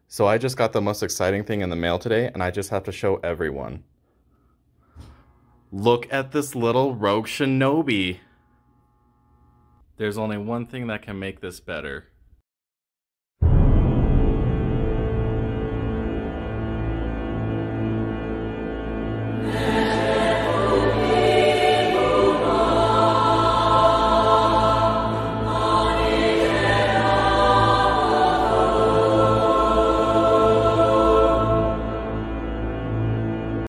So I just got the most exciting thing in the mail today, and I just have to show everyone. Look at this little rogue shinobi. There's only one thing that can make this better.